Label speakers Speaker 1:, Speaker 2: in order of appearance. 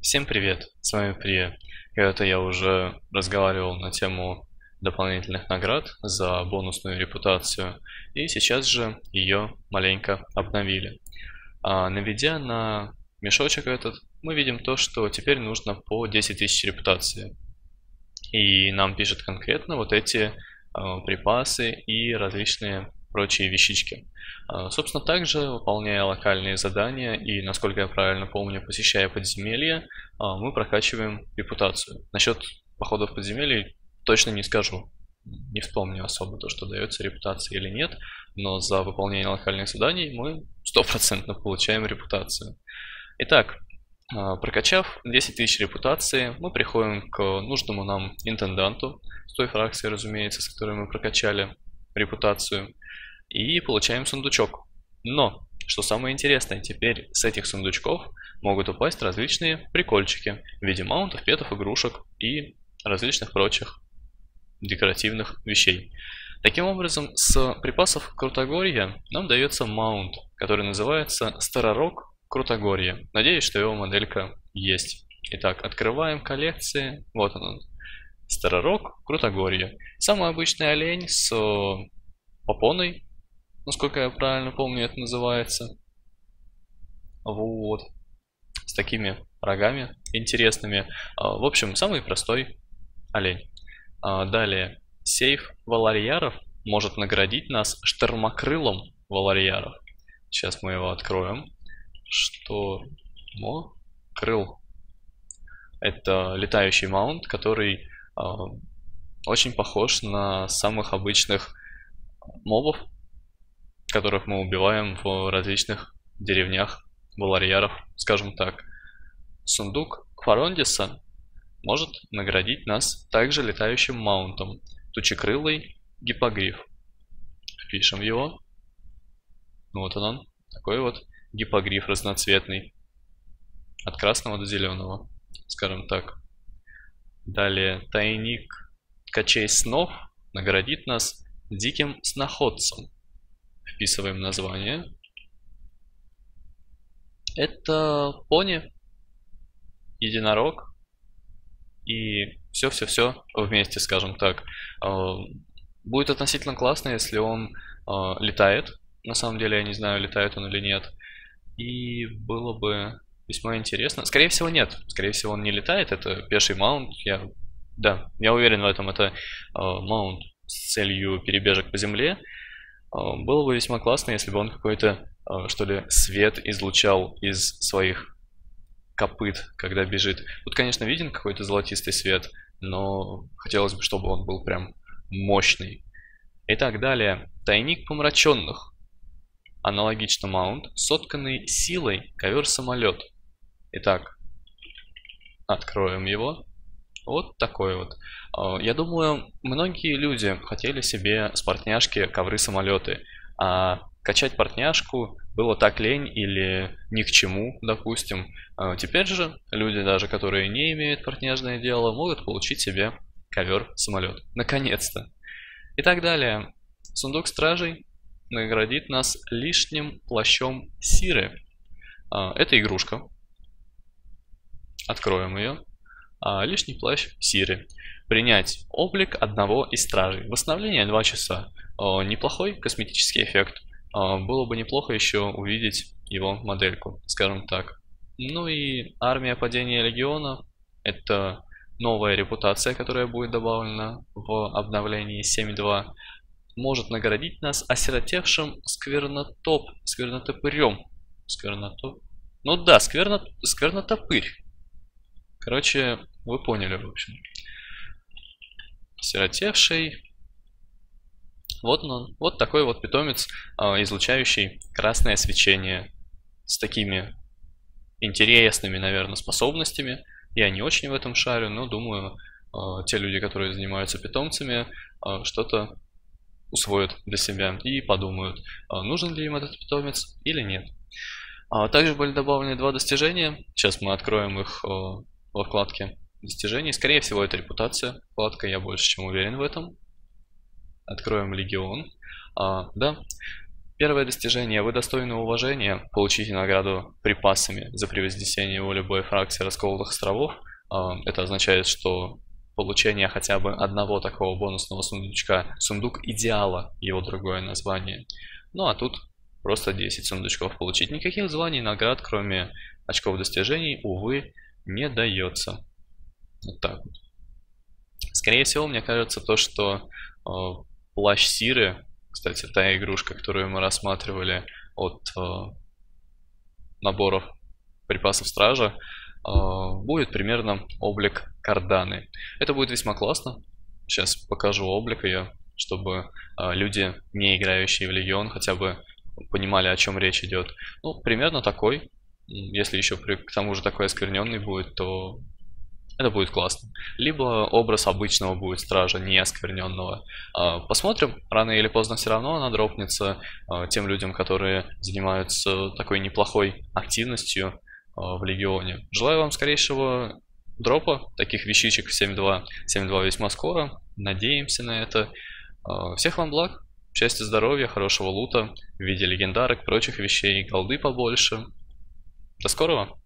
Speaker 1: Всем привет, с вами Прия. Когда-то я уже разговаривал на тему дополнительных наград за бонусную репутацию, и сейчас же ее маленько обновили. Наведя на мешочек этот, мы видим то, что теперь нужно по 10 тысяч репутации. И нам пишет конкретно вот эти припасы и различные прочие вещички. Собственно, также, выполняя локальные задания и, насколько я правильно помню, посещая подземелья, мы прокачиваем репутацию. Насчет походов в подземелье точно не скажу. Не вспомню особо то, что дается репутация или нет, но за выполнение локальных заданий мы стопроцентно получаем репутацию. Итак, прокачав 10 тысяч репутации, мы приходим к нужному нам интенданту, с той фракции, разумеется, с которой мы прокачали репутацию, и получаем сундучок. Но, что самое интересное, теперь с этих сундучков могут упасть различные прикольчики в виде маунтов, петов, игрушек и различных прочих декоративных вещей. Таким образом, с припасов Крутогорья нам дается маунт, который называется Старорог Крутогорье. Надеюсь, что его моделька есть. Итак, открываем коллекции. Вот он. Старорог Крутогорье. Самый обычный олень с попоной, насколько я правильно помню, это называется. Вот. С такими рогами интересными. В общем, самый простой олень. Далее. Сейф Валарьяров может наградить нас штормокрылом Валарьяров. Сейчас мы его откроем. Штормокрыл. Это летающий маунт, который очень похож на самых обычных мобов, которых мы убиваем в различных деревнях Валарьяров, скажем так. Сундук Фарондиса может наградить нас также летающим маунтом. Тучекрылый гиппогриф. Впишем его. Вот он. Такой вот гиппогриф разноцветный. От красного до зеленого, скажем так. Далее тайник Ткачей снов наградит нас диким сноходцем. Вписываем название. Это пони, единорог и все-все-все вместе, скажем так. Будет относительно классно, если он летает. На самом деле я не знаю, летает он или нет. И было бы весьма интересно. Скорее всего, нет. Скорее всего, он не летает. Это пеший маунт. Я уверен в этом. Это маунт с целью перебежек по земле. Было бы весьма классно, если бы он какой-то, что ли, свет излучал из своих копыт, когда бежит. Тут, конечно, виден какой-то золотистый свет, но хотелось бы, чтобы он был прям мощный. Итак, далее. Тайник помраченных. Аналогично маунт, сотканный силой ковер-самолет. Итак, откроем его. Вот такой вот. Я думаю, многие люди хотели себе с портняшки ковры-самолеты, а качать портняшку было так лень или ни к чему, допустим. Теперь же люди, даже которые не имеют портняжное дело, могут получить себе ковер-самолет. Наконец-то. И так далее. Сундук стражей наградит нас лишним плащом Сиры. Это игрушка. Откроем ее. Лишний плащ Сиры. Принять облик одного из стражей. Восстановление 2 часа. Неплохой косметический эффект. Было бы неплохо еще увидеть его модельку, скажем так. Ну и армия падения легиона. Это новая репутация, которая будет добавлена в обновлении 7.2. Может наградить нас осиротевшим сквернотопырем. Ну да, сквернотопырь. Короче, вы поняли, в общем. Осиротевший. Вот он. Вот такой вот питомец, излучающий красное свечение. С такими интересными, наверное, способностями. Я не очень в этом шарю, но думаю, те люди, которые занимаются питомцами, что-то усвоят для себя и подумают, нужен ли им этот питомец или нет. Также были добавлены 2 достижения. Сейчас мы откроем их во вкладке достижений. Скорее всего, это репутация. Вкладка, я больше чем уверен в этом. Откроем легион. Да. Первое достижение. Вы достойны уважения. Получите награду припасами за превознесение его любой фракции расколотых островов. Это означает, что получение хотя бы одного такого бонусного сундучка, сундук идеала, его другое название. Ну а тут просто 10 сундучков получить. Никаких званий и наград, кроме очков достижений, увы, не дается. Вот так вот. Скорее всего, мне кажется, то, что плащ Сиры, кстати, та игрушка, которую мы рассматривали от наборов припасов Стража, будет примерно облик Карданы. Это будет весьма классно. Сейчас покажу облик ее, чтобы люди, не играющие в Легион, хотя бы понимали, о чем речь идет. Ну, примерно такой. Если еще к тому же такой оскверненный будет, то это будет классно. Либо образ обычного будет стража, не оскверненного. Посмотрим, рано или поздно все равно она дропнется тем людям, которые занимаются такой неплохой активностью в Легионе. Желаю вам скорейшего дропа таких вещичек в 7.2. 7.2 весьма скоро. Надеемся на это. Всех вам благ, счастья, здоровья, хорошего лута в виде легендарок, прочих вещей, голды побольше. До скорого!